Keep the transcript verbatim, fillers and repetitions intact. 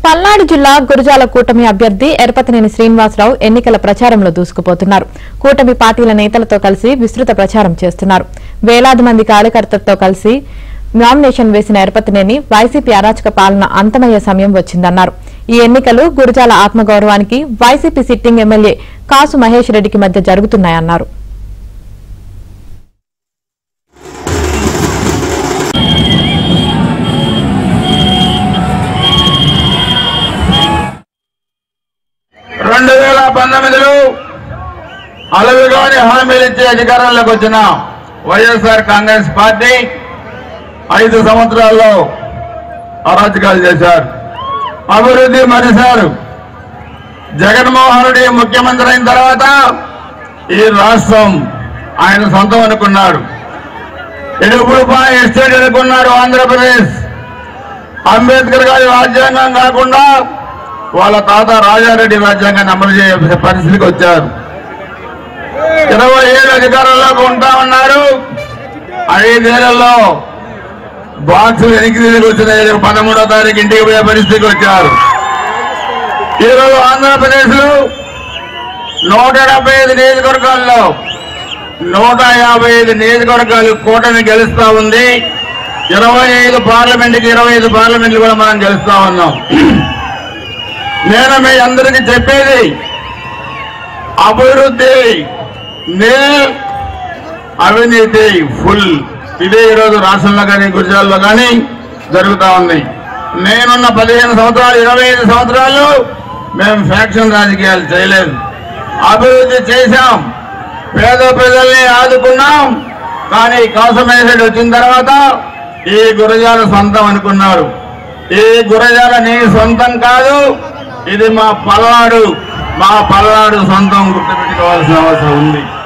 పల్నాడు జిల్లా గురజాల కూటమి అభ్యర్థి ఎరపతినేని శ్రీనివాసరావు ఎన్నికల ప్రచారంలో దూసుకుపోతున్నారు. కూటమి పార్టీల నేతలతో కలిసి విస్తృత ప్రచారం చేస్తున్నారు. వేలాది మంది కార్యకర్తలతో కలిసి నామినేషన్ వేసిన ఎరపతినేని వైసీపీ అరాచక పాలన అంతమయ్యే సమయం వచ్చిందన్నారు. ఈ ఎన్నికలు గురజాల ఆత్మగౌరవానికి YCP sitting MLA Kasu Mahesh రెడ్డికి మధ్య జరుగుతున్నాయన్నారు. రెండు వేల పంతొమ్మిదిలో అలవిగాని హామీలు ఇచ్చే అధికారంలోకి వచ్చిన వైఎస్ఆర్ కాంగ్రెస్ పార్టీ ఐదు సంవత్సరాల్లో అరాచకాలు చేశారు, అభివృద్ధి మరిశారు. జగన్మోహన్ రెడ్డి ముఖ్యమంత్రి అయిన తర్వాత ఈ రాష్ట్రం ఆయన సొంతం అనుకున్నాడు. ఎడుపుడుపా ఎస్టేట్ అనుకున్నాడు ఆంధ్రప్రదేశ్. అంబేద్కర్ గారి రాజ్యాంగం కాకుండా వాళ్ళ తాత రాజారెడ్డి రాజ్యాంగాన్ని అమలు చేసే పరిస్థితికి వచ్చారు. ఇరవై ఏళ్ళు అధికారంలోకి ఉంటా ఉన్నారు. ఐదేళ్లలో బాక్సులు వెనక్కి తిరిగి వచ్చిన పదమూడో తారీఖు ఇంటికి పోయే పరిస్థితికి వచ్చారు. ఈరోజు ఆంధ్రప్రదేశ్ లో నూట డెబ్బై ఐదు నియోజకవర్గాల్లో నూట యాభై ఐదు నియోజకవర్గాలు కూటమి గెలుస్తా ఉంది. ఇరవై ఐదు పార్లమెంట్కి ఇరవై ఐదు పార్లమెంట్లు కూడా మనం గెలుస్తా ఉన్నాం. నేను మీ అందరికీ చెప్పేది అభివృద్ధి నీల్, అవినీతి ఫుల్. ఇదే ఈరోజు రాష్ట్రంలో కానీ గుజరాత్లో కానీ జరుగుతూ ఉంది. నేనున్న పదిహేను సంవత్సరాలు ఇరవై ఐదు సంవత్సరాలు మేము ఫ్యాక్షన్ రాజకీయాలు చేయలేదు. అభివృద్ధి చేశాం, పేద ప్రజల్ని ఆదుకున్నాం. కానీ కాసమేసేడు వచ్చిన తర్వాత ఈ గురజాల సొంతం అనుకున్నారు. ఈ గురజాల నీ సొంతం కాదు, ఇది మా పల్నాడు, మా పల్నాడు సొంతం గుర్తుపెట్టుకోవాల్సిన అవసరం ఉంది.